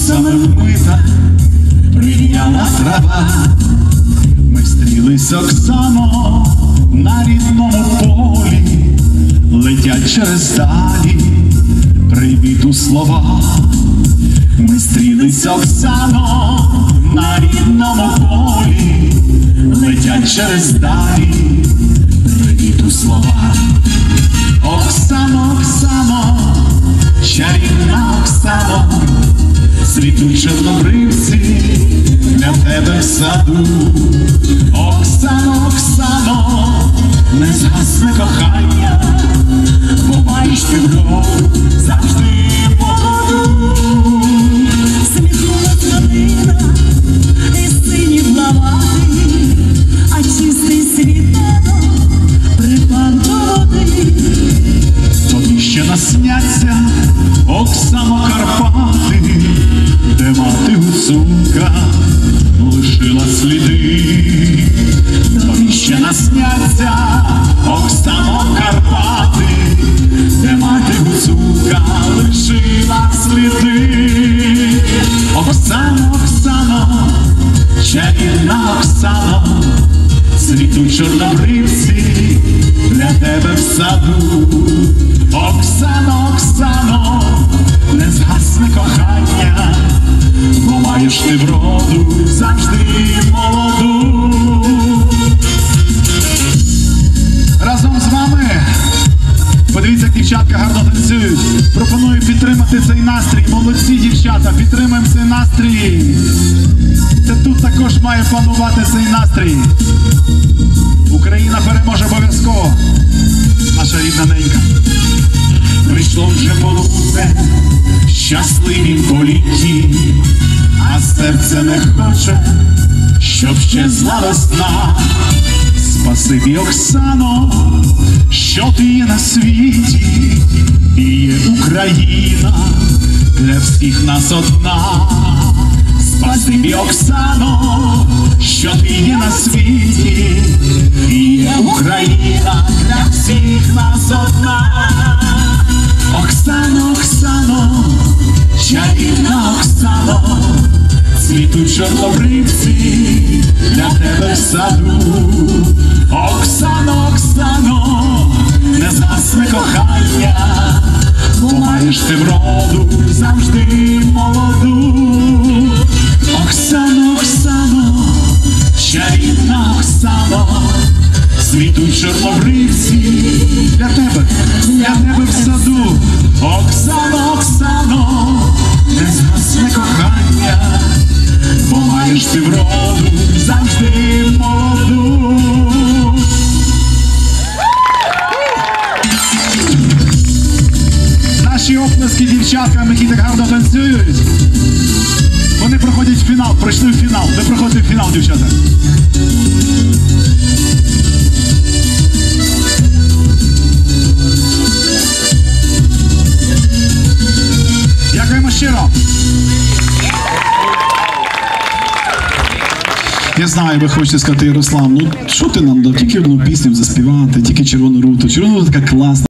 косами вмита, прийняла трава. Ми стрілись, Оксано, на рідному полі, летять через далі привіту слова. Ми стрілись, Оксано, на рідному полі, летять через далі привіту слова. Оксано, Оксано, чарівна Оксано, цвітуть чорнобривці для тебе в саду. Оксано, Оксано, не згасне кохання, бо маєш ти врод завжди молоду. Сміхнула родина і синів лавати, а чистий світ припав до води. Тобі ще насняться, Оксано, Карпати, де мати гуцулка лишила сліди. Тобі ще насняться, Оксано, Карпати, де мати гуцулка лишила сліди. Оксано, Оксано, чарівна Оксано, цвітуть чорнобривці для тебе в саду. Оксано, Оксано, не згасне кохання, бо маєш ти вроду завжди молоду. Разом з вами, подивіться, як дівчатка гарно танцюють. Пропоную підтримати цей настрій. Молодці, дівчата, підтримаємо цей настрій. Це тут також має панувати цей настрій. Україна переможе обов'язково. Наша рідна ненька. Прийшло вже полудне, щасливі політі, а серце не хоче, щоб щезла весна. Спасибі, Оксано, що ти є на світі, і є Україна для всіх нас одна. Спасибі, Оксано, що ти є на світі, і є Україна для всіх нас одна. Оксано, Оксано, чарівна Оксано, цвітуть чорнобривці для тебе в саду. Оксано, Оксано, не згасне кохання, бо маєш ти вроду завжди молоду. Оксано, Оксано, чарівна Оксано, цвітуть чорнобривці для тебе в саду. Оксано, Оксано, не згасне кохання, бо маєш ти вроду завжди молоду. Наші оплески дівчаткам, які так гарно танцюють, вони проходять фінал, пройшли в фінал. Ви проходите в фінал, дівчата. Дякуємо щиро. Я знаю, ви хочете сказати, Ярослав, ну що ти нам дав? Тільки одну пісню заспівати, тільки Червону руту. Червона рута така класна.